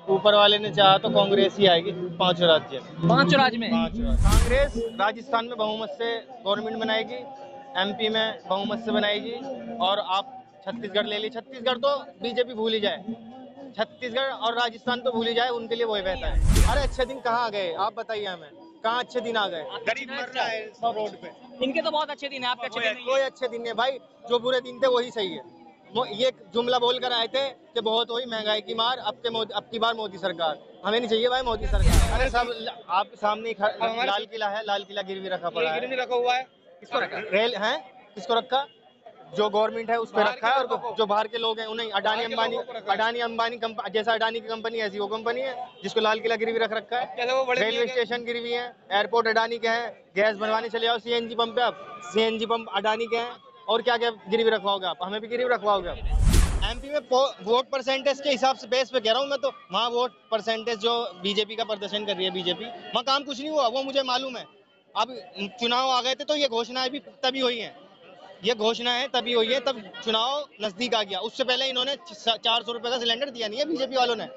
ऊपर वाले ने चाहा तो कांग्रेस ही आएगी पांचों राज्य में। पांचों राज्य में कांग्रेस राजस्थान में बहुमत से गवर्नमेंट बनाएगी, एमपी में बहुमत से बनाएगी, और आप छत्तीसगढ़ ले ली। छत्तीसगढ़ तो बीजेपी भूल ही जाए, छत्तीसगढ़ और राजस्थान तो भूल ही जाए, उनके लिए वही बेहतर है। अरे अच्छे दिन कहाँ आ गए आप बताइए हमें, कहाँ अच्छे दिन आ गए? गरीब मर रहा है सब रोड पे। इनके तो बहुत अच्छे दिन है, आपके अच्छे दिन नहीं कोई है। अच्छे दिन नहीं भाई, जो बुरे दिन थे वही सही है। ये जुमला बोल कर आए थे कि बहुत हुई महंगाई की मार, अब की बार मोदी सरकार। हमें नहीं चाहिए भाई मोदी सरकार। अरे सब आपके सामने लाल किला है, लाल किला गिरवी रखा पड़ा है। गिरवी रखा हुआ है। किसको रखा? रेल है, किसको रखा? जो गवर्नमेंट है उस पर रखा है, और जो बाहर के लोग हैं उन्हें अडानी अंबानी जैसा अडानी की कंपनी ऐसी वो कंपनी है जिसको लाल किला गिरवी रख रखा है। रेलवे स्टेशन गिरवी है, एयरपोर्ट अडानी के हैं, गैस भरवाने चले जाओ सीएनजी पंप पे, आप सीएनजी पंप अडानी के हैं। और क्या क्या गिरवी रखवाओगे आप? हमें भी गिरवी रखवाओगे आप? एमपी में वोट परसेंटेज के हिसाब से बेस पे कह रहा हूँ मैं तो। वहाँ वोट परसेंटेज जो बीजेपी का प्रदर्शन कर रही है बीजेपी, वहाँ काम कुछ नहीं हुआ, वो मुझे मालूम है। अब चुनाव आ गए थे तो ये घोषणाएं भी तभी हुई हैं, ये घोषणा है तभी हुई है, तब चुनाव नजदीक आ गया। उससे पहले इन्होंने 400 रुपए का सिलेंडर दिया नहीं है बीजेपी वालों ने।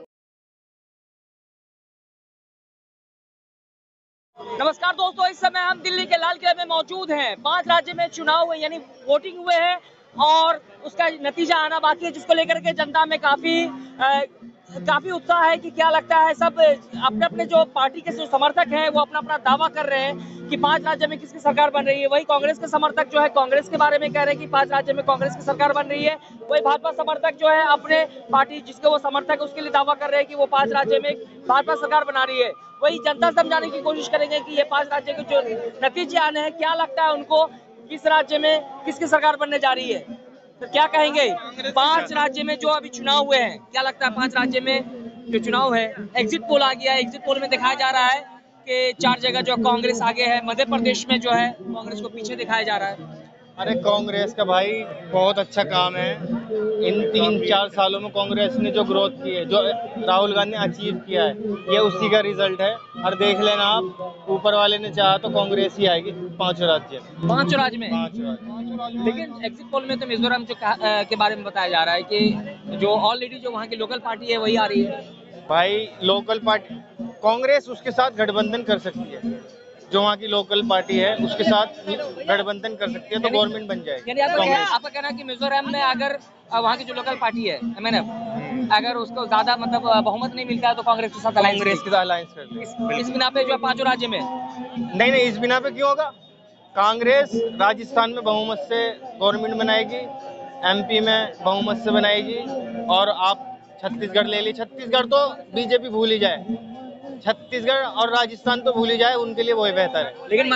नमस्कार दोस्तों, इस समय हम दिल्ली के लाल किले में मौजूद हैं। 5 राज्य में चुनाव हुए यानी वोटिंग हुए हैं और उसका नतीजा आना बाकी है, जिसको लेकर के जनता में काफी उत्साह है कि क्या लगता है। सब अपने अपने जो पार्टी के जो समर्थक हैं वो अपना अपना दावा कर रहे हैं कि 5 राज्य में किसकी सरकार बन रही है। वही कांग्रेस के समर्थक जो है कांग्रेस के बारे में कह रहे हैं कि 5 राज्य में कांग्रेस की सरकार बन रही है। वही भाजपा समर्थक जो है अपने पार्टी जिसके वो समर्थक है उसके लिए दावा कर रहे हैं कि वो 5 राज्य में भाजपा सरकार बना रही है। वही जनता समझाने की कोशिश करेंगे कि ये 5 राज्य के जो नतीजे आने हैं, क्या लगता है उनको किस राज्य में किसकी सरकार बनने जा रही है। तो क्या कहेंगे 5 राज्य में जो अभी चुनाव हुए हैं, क्या लगता है 5 राज्य में जो चुनाव है? एग्जिट पोल आ गया है, एग्जिट पोल में दिखाया जा रहा है कि 4 जगह जो कांग्रेस आगे है, मध्य प्रदेश में जो है कांग्रेस को पीछे दिखाया जा रहा है। अरे कांग्रेस का भाई बहुत अच्छा काम है। इन 3-4 सालों में कांग्रेस ने जो ग्रोथ की है, जो राहुल गांधी ने अचीव किया है, ये उसी का रिजल्ट है। और देख लेना आप, ऊपर वाले ने चाहा तो कांग्रेस ही आएगी पांचों राज्य में। 5 राज्य में लेकिन एग्जिट पोल में तो मिजोरम के बारे में बताया जा रहा है कि जो ऑलरेडी जो वहाँ की लोकल पार्टी है वही आ रही है। भाई लोकल पार्टी कांग्रेस उसके साथ गठबंधन कर सकती है, जो वहाँ की लोकल पार्टी है उसके साथ गठबंधन कर सकती है तो गवर्नमेंट बन जाएगी। यानी आपका कहना है कि मिजोरम में अगर वहाँ की जो लोकल पार्टी है एमएनएफ, अगर उसको ज्यादा मतलब बहुमत नहीं मिलता है तो कांग्रेस के साथ अलायंस कर इस बिना पे जो है 5 राज्य में नहीं, इस बिना पे क्यों होगा? कांग्रेस राजस्थान में बहुमत से गवर्नमेंट बनाएगी, एमपी में बहुमत से बनाएगी, और आप छत्तीसगढ़ ले ली। छत्तीसगढ़ तो बीजेपी भूल ही जाए, छत्तीसगढ़ और राजस्थान तो भूल ही जाए, उनके लिए वही बेहतर है। लेकिन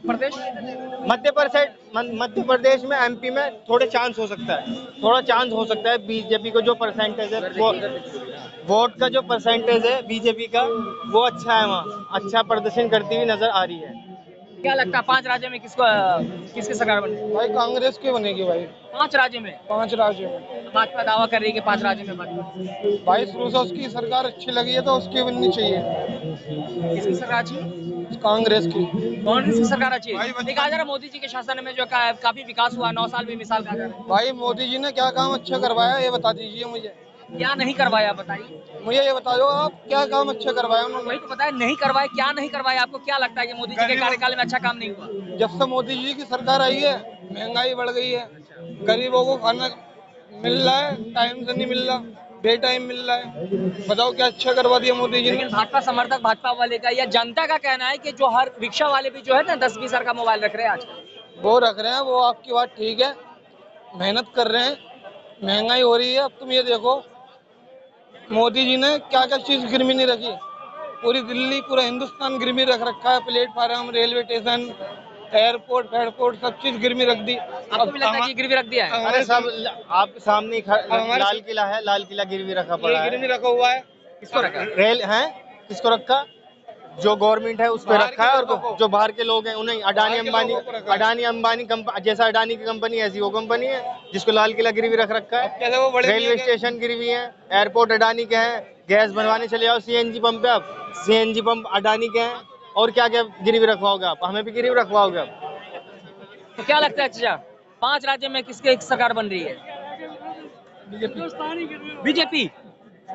मध्य प्रदेश में एमपी में थोड़े चांस हो सकता है, थोड़ा चांस हो सकता है। बीजेपी को जो परसेंटेज है वो वोट का जो परसेंटेज है बीजेपी का वो अच्छा है, वहाँ अच्छा प्रदर्शन करती हुई नजर आ रही है। क्या लगता है 5 राज्यों में किसकी सरकार बनेगी? भाई कांग्रेस की बनेगी भाई। 5 राज्यों में 5 राज्यों में भाजपा दावा कर रही है कि 5 राज्यों में बनेगी। भाई शुरू से उसकी सरकार अच्छी लगी है तो उसकी बननी चाहिए। किसकी सरकार चाहिए? कांग्रेस की सरकार चाहिए। देखा जा रहा मोदी जी के शासन में जो काफी विकास हुआ, 9 साल भी मिसाल का। भाई मोदी जी ने क्या काम अच्छा करवाया ये बता दीजिए मुझे। क्या नहीं करवाया बताइए? मुझे ये बता दो आप, क्या काम अच्छा करवाया उन्होंने? वही तो बताया, नहीं करवाया। क्या नहीं करवाया? आपको क्या लगता है कि मोदी जी के कार्यकाल में अच्छा काम नहीं हुआ? जब से मोदी जी की सरकार आई है महंगाई बढ़ गई है, गरीबों को खाना मिल रहा है टाइम से नहीं मिल रहा, बेटाइम मिल रहा है। बताओ क्या अच्छा करवा दिया मोदी जी ने। लेकिन भाजपा समर्थक भाजपा वाले का या जनता का कहना है कि जो हर रिक्शा वाले भी जो है ना 10-20 हजार का मोबाइल रख रहे हैं आजकल। वो रख रहे हैं, वो आपकी बात ठीक है, मेहनत कर रहे हैं, महंगाई हो रही है। अब तुम ये देखो मोदी जी ने क्या क्या चीज गिरवी नहीं रखी, पूरी दिल्ली पूरा हिंदुस्तान गिरवी रख रखा है। प्लेटफार्म, रेलवे स्टेशन, एयरपोर्ट फेयरपोर्ट सब चीज गिरवी रख दी। आपको भी लगता है कि गिरवी रख दिया है? अरे सब आप सामने लाल किला है, लाल किला गिरवी रखा पड़ा है। गिरवी रखा हुआ है। किसको रखा? रेल है, किसको रखा? जो गवर्नमेंट है उस पर रखा है, और जो बाहर के लोग हैं उन्हें अडानी अंबानी जैसा अडानी की कंपनी ऐसी वो कंपनी है जिसको लाल किला गिरवी रख रखा है। रेलवे स्टेशन गिरवी है, एयरपोर्ट अडानी के हैं, गैस भरवाने चले जाओ सीएनजी पंप पे, आप सीएनजी पंप अडानी के हैं। और क्या क्या गिरवी रखवाओगे आप? हमें भी गिरवी रखवाओगे आप? तो क्या लगता है अच्छा 5 राज्यों में किसकी सरकार बन रही है? बीजेपी।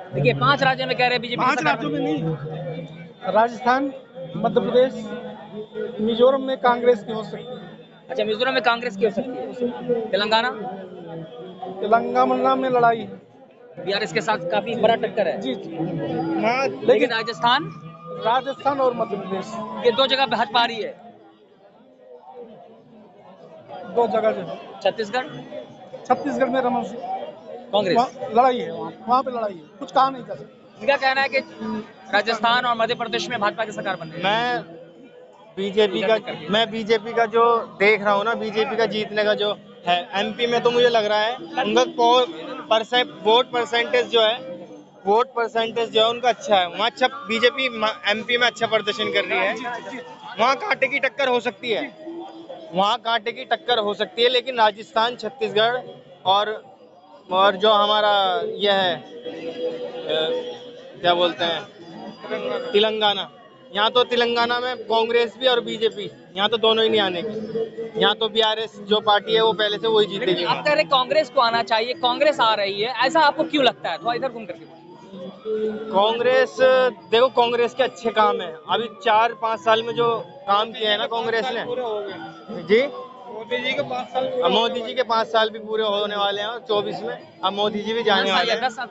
देखिए 5 राज्यों में कह रहे हैं बीजेपी 5 राज्यों में नहीं, राजस्थान, मध्य प्रदेश, मिजोरम में कांग्रेस की हो सकती है। अच्छा, मिजोरम में कांग्रेस की हो सकती है। तेलंगाना तेलंगाना में लड़ाई है। बीआरएस के साथ काफी बड़ा टक्कर है। जी जी। लेकिन राजस्थान राजस्थान और मध्य प्रदेश ये 2 जगह भाजपा आ रही है। 2 जगह जो है। छत्तीसगढ़ छत्तीसगढ़ में रमन सिंह, कांग्रेस। वहाँ लड़ाई है, वहाँ पे लड़ाई है, कुछ कहा नहीं जा सकता। इनका कहना है कि राजस्थान और मध्य प्रदेश में भाजपा की सरकार बन रही है। मैं बीजेपी का जो देख रहा हूँ ना, बीजेपी का जीतने का जो है एमपी में, तो मुझे लग रहा है उनका वोट परसेंटेज जो है उनका अच्छा है। वहाँ अच्छा बीजेपी एमपी में अच्छा प्रदर्शन कर रही है। वहाँ कांटे की टक्कर हो सकती है, लेकिन राजस्थान, छत्तीसगढ़ और जो हमारा यह है क्या बोलते हैं तेलंगाना, यहाँ तो तेलंगाना में कांग्रेस भी और बीजेपी, यहाँ तो दोनों ही नहीं आने की। यहाँ तो बीआरएस जो पार्टी है वो पहले से वही जीतेगी। आप कह रहे कांग्रेस को आना चाहिए, कांग्रेस आ रही है, ऐसा आपको क्यों लगता है? थोड़ा इधर घूम करके। कांग्रेस, देखो कांग्रेस के अच्छे काम है। अभी 4-5 साल में जो काम किया है ना कांग्रेस ने, जी मोदी जी के 5 साल भी पूरे होने वाले हैं, और 24 में अब मोदी जी भी जाने वाले हैं। 10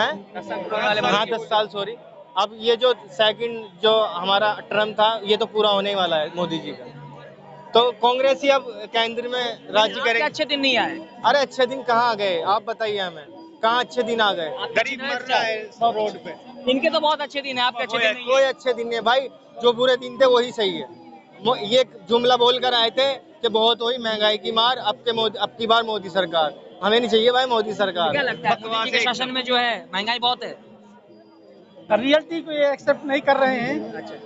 हाँ 10 साल, सॉरी। अब ये जो सेकंड जो हमारा टर्म था, ये तो पूरा होने ही वाला है मोदी जी का। तो कांग्रेस ही अब केंद्र में राज्य करेगी। अच्छे दिन नहीं आए। अरे अच्छे दिन कहाँ आ गए, आप बताइए हमें, कहाँ अच्छे दिन आ गए? गरीब मर रहा है रोड पे। इनके तो बहुत अच्छे दिन है, आपके अच्छे दिन नहीं है। कोई अच्छे दिन नहीं है भाई, जो बुरे दिन थे वही सही है। ये जुमला बोल कर आए थे कि बहुत हुई महंगाई की मार, अब की बार मोदी सरकार। हमें नहीं चाहिए भाई मोदी सरकार। क्या लगता है मोदी जी के शासन में जो है महंगाई बहुत है? रियलिटी को ये एक्सेप्ट नहीं कर रहे हैं। अच्छा,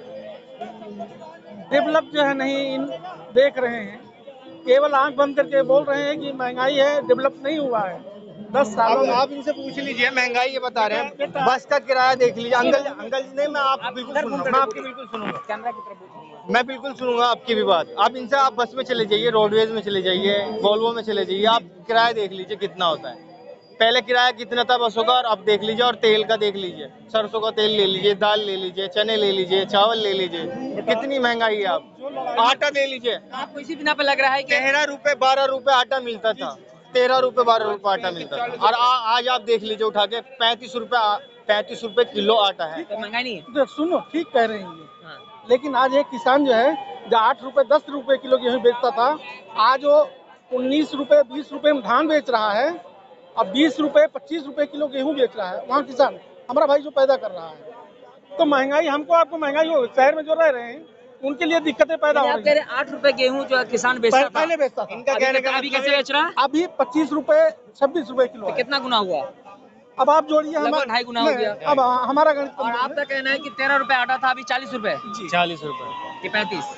डेवलप जो है नहीं देख रहे हैं, केवल आंख बंद करके बोल रहे हैं कि महंगाई है, डेवलप नहीं हुआ है 10 सालों में। आप इनसे पूछ लीजिए, महंगाई ये बता रहे हैं, बस का किराया देख लीजिए। अंकल जी नहीं, मैं आपकी बिल्कुल सुनूंगा, कैमरा की तरफ बोलिए। मैं बिल्कुल सुनूंगा आपकी भी बात। आप इनसे आप बस में चले जाइए, रोडवेज में चले जाइए, वॉल्वो में चले जाइए, आप किराया देख लीजिए कितना होता है। पहले किराया कितना था बसों का, और अब देख लीजिए। और तेल का देख लीजिए, सरसों का तेल ले लीजिए, दाल ले लीजिए, चने ले लीजिए, चावल ले लीजिए, कितनी महंगाई है। आप आटा ले लीजिए, आपको इसी बिना पे लग रहा है कि 13 रुपए 12 रुपए आटा मिलता था, 13 रुपए 12 रुपए आटा मिलता था, और आज आप देख लीजिए उठा के 35 रुपए किलो आटा है। तो महंगाई नहीं है? तो सुनो, ठीक कह रहे हैं ये। हाँ। लेकिन आज एक किसान जो है, जो 8 रुपए 10 रुपए किलो गेहूँ बेचता था, आज वो 19 रुपए 20 रुपए में धान बेच रहा है। अब 20 रुपए 25 रुपए किलो गेहूँ बेच रहा है वहाँ किसान, हमारा भाई जो पैदा कर रहा है। तो महंगाई हमको आपको महंगाई हो, शहर में जो रह रहे हैं उनके लिए दिक्कतें पैदा हो रही हैं। आप कह रहे 8 रुपए गेहूँ जो किसान बेचता था, पहले बेचता था, इनका कहने का अभी कैसे बेच रहा है? अभी 25 रुपए 26 रुपए किलो तो है। कितना गुना हुआ? अब आप जोड़िए, लगभग 2.5 गुना हो गया। अब हमारा गणित और आपका कहना है कि 13 रुपए आटा था, अभी 40 रुपए 40 रुपए कि 35?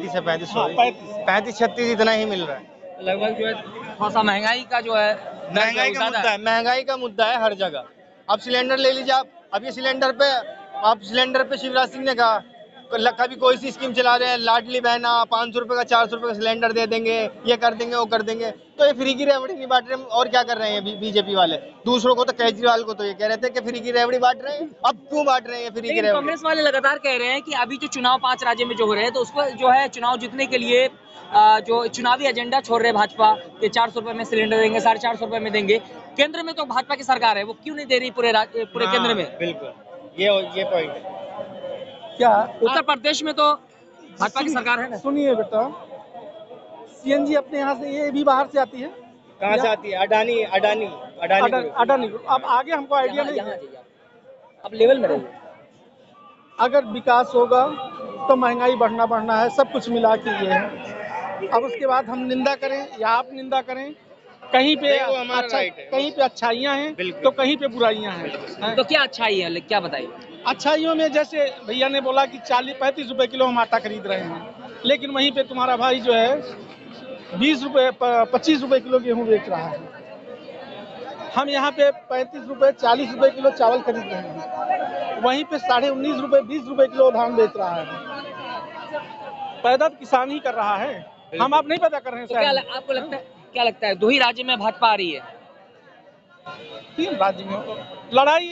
35 36 इतना ही मिल रहा है। लगभग जो है थोड़ा सा महंगाई का जो है महंगाई का मुद्दा है हर जगह। अब सिलेंडर ले लीजिए आप, अब ये सिलेंडर पे शिवराज सिंह ने कहा, कभी कोई सी स्कीम चला रहे हैं, लाडली बहना 500 रुपए का 400 रुपए का सिलेंडर दे देंगे, ये कर देंगे वो कर देंगे। तो ये फ्री की रेवड़ी नहीं बांट रहे, और क्या कर रहे हैं बीजेपी वाले? दूसरों को तो, केजरीवाल को तो ये कह रहे थे कि फ्री की रेवड़ी बांट रहे हैं, अब क्यों बांट रहे हैं फ्री की रेवड़ी? कांग्रेस वाले लगातार कह रहे हैं कि अभी जो चुनाव 5 राज्य में जो हो रहे हैं, तो उसको जो है चुनाव जीतने के लिए जो चुनावी एजेंडा छोड़ रहे भाजपा के 400 रुपए में सिलेंडर देंगे, 450 रुपए में देंगे। केंद्र में तो भाजपा की सरकार है, वो क्यों नहीं दे रही पूरे केंद्र में? बिल्कुल, ये पॉइंट है। क्या उत्तर प्रदेश में तो भाजपा की सरकार है ना? सुनिए बेटा, सीएनजी अपने यहाँ से, ये भी बाहर से आती है। कहाँ से आती है? अडानी ग्रुप। अब आगे हमको आइडिया नहीं है। अब लेवल में रहिए। अगर विकास होगा तो महंगाई बढ़ना है, सब कुछ मिला के ये है। अब उसके बाद हम निंदा करें या आप निंदा करें, कहीं पे कहीं पे अच्छाइयाँ हैं तो कहीं पे बुराइयाँ हैं। तो क्या अच्छाई है, क्या बताइए? अच्छाइयों में जैसे भैया ने बोला कि 40-35 रुपए किलो हम आटा खरीद रहे हैं, लेकिन वहीं पे तुम्हारा भाई जो है 20 रुपए 25 रुपए किलो गेहूँ बेच रहा है। हम यहाँ पे 35 रुपए 40 रुपए किलो चावल खरीद रहे हैं, वहीं पे 19.5 रुपए 20 रुपए किलो धान बेच रहा है। पैदा तो किसान ही कर रहा है, हम आप नहीं पैदा कर रहे हैं। तो आपको क्या लगता है 2 ही राज्य में भाजपा आ रही है? 3 राज्य में लड़ाई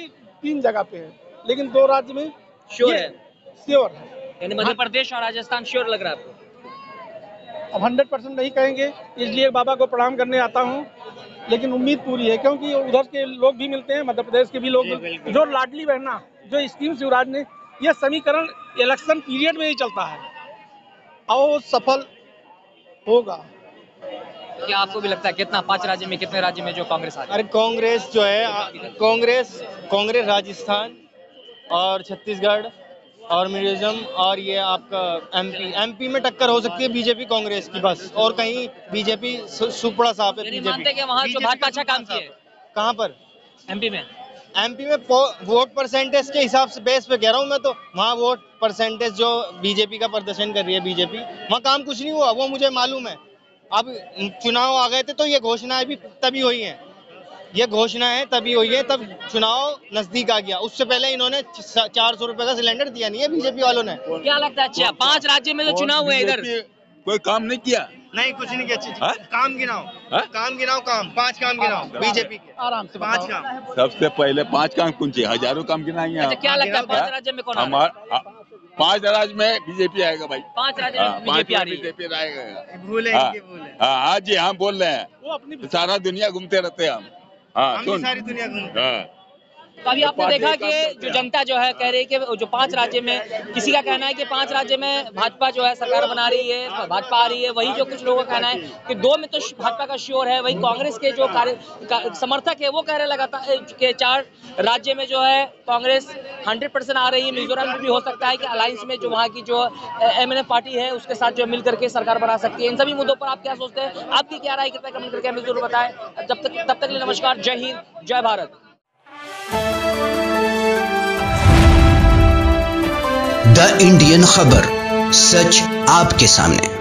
3 जगह पे है, लेकिन 2 राज्य में श्योर है, श्योर है। यानी मध्य प्रदेश और राजस्थान श्योर लग रहा है आपको? अब 100% नहीं कहेंगे, इसलिए बाबा को प्रणाम करने आता हूँ, लेकिन उम्मीद पूरी है, क्योंकि उधर के लोग भी मिलते हैं, मध्य प्रदेश के भी लोग, जो लाडली बहना, जो स्कीम शिवराज ने, यह समीकरण इलेक्शन पीरियड में ही चलता है और सफल होगा। क्या आपको भी लगता है कितना 5 राज्य में, कितने राज्य में जो कांग्रेस आ रही है? अरे कांग्रेस जो है, कांग्रेस राजस्थान और छत्तीसगढ़ और मिजोरम और ये आपका एमपी में टक्कर हो सकती है बीजेपी कांग्रेस की बस, और कहीं बीजेपी सुपड़ा साफ है। यानी मानते हैं कि वहाँ जो भाजपा अच्छा काम किया है। कहाँ पर? एमपी में वोट परसेंटेज के हिसाब से बेस पे कह रहा हूँ मैं, तो वहाँ वोट परसेंटेज जो बीजेपी का प्रदर्शन कर रही है बीजेपी, वहाँ काम कुछ नहीं हुआ, वो मुझे मालूम है। अब चुनाव आ गए थे तो ये घोषणाएं भी तभी हुई हैं, ये घोषणाएं तभी हुई है, तब चुनाव नजदीक आ गया। उससे पहले इन्होंने 400 रुपए का सिलेंडर दिया नहीं है बीजेपी वालों ने। क्या लगता है? अच्छा, 5 राज्य में जो चुनाव हुए इधर कोई काम नहीं किया? नहीं, कुछ नहीं किया। काम गिनाओ, काम गिनाओ, काम 5 काम गिनाओ बीजेपी के, आराम से 5 काम। सबसे पहले 5 काम कौन चाहिए? हजारों काम गिनाएंगे। अच्छा, क्या लगता है 5 राज्य में कौन आ रहा है? 5 राज्य में बीजेपी आएगा भाई। 5 राज्य में बीजेपी आ रही है। बीजेपी आएगा। भूले हाँ जी, हम बोल रहे हैं, वो अपनी सारा दुनिया घूमते रहते हैं हम। हाँ, हम सारी दुनिया घूमते हैं। तो अभी आपने देखा कि जो जनता जो है कह रही है कि जो 5 राज्य में, किसी का कहना है कि 5 राज्य में भाजपा जो है सरकार बना रही है, भाजपा आ रही है, वही जो कुछ लोगों का कहना है कि 2 में तो भाजपा का श्योर है। वही कांग्रेस के जो समर्थक है वो कह रहे लगातार कि 4 राज्य में जो है कांग्रेस 100% आ रही है। मिजोरम में भी हो सकता है कि अलायंस में जो वहाँ की जो MNF पार्टी है उसके साथ जो मिल करके सरकार बना सकती है। इन सभी मुद्दों पर आप क्या सोचते हैं? आपकी क्या राय, कृपया कमेंट करके हमें जरूर बताएं। तब तक के लिए नमस्कार, जय हिंद, जय भारत। द इंडियन खबर, सच आपके सामने।